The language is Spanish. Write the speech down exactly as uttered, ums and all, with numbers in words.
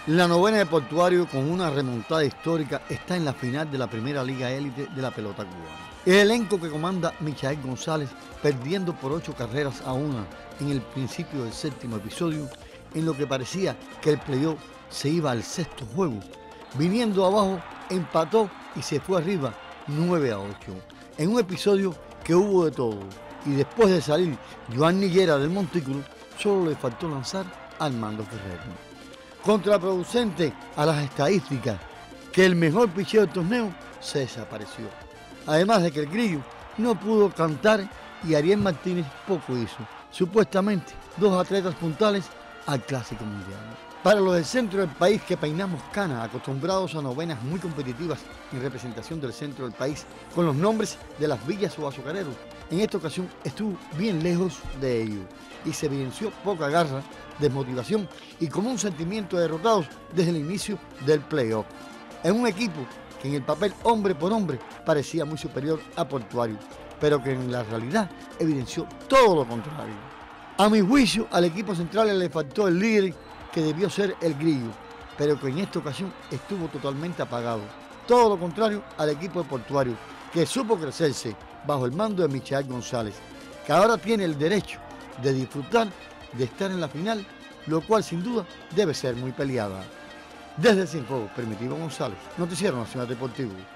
La novena de Portuario, con una remontada histórica, está en la final de la primera liga élite de la pelota cubana. El elenco que comanda Michael González, perdiendo por ocho carreras a una en el principio del séptimo episodio, en lo que parecía que el playoff se iba al sexto juego, viniendo abajo, empató y se fue arriba nueve a ocho, en un episodio que hubo de todo, y después de salir Joan Niguera del montículo, solo le faltó lanzar Armando Ferrer. Contraproducente a las estadísticas, que el mejor picheo del torneo se desapareció. Además de que el Grillo no pudo cantar y Ariel Martínez poco hizo. Supuestamente dos atletas puntales al Clásico Mundial. Para los del centro del país que peinamos cana, acostumbrados a novenas muy competitivas en representación del centro del país, con los nombres de las villas o azucareros, en esta ocasión estuvo bien lejos de ello y se evidenció poca garra, desmotivación y como un sentimiento de derrotados desde el inicio del playoff. En un equipo que en el papel hombre por hombre parecía muy superior a Portuario, pero que en la realidad evidenció todo lo contrario. A mi juicio, al equipo central le faltó el líder que debió ser el Grillo, pero que en esta ocasión estuvo totalmente apagado. Todo lo contrario al equipo de Portuario, que supo crecerse bajo el mando de Michael González, que ahora tiene el derecho de disfrutar de estar en la final, lo cual sin duda debe ser muy peleada. Desde Cienfuegos, Primitivo González, Noticiero Nacional Deportivo.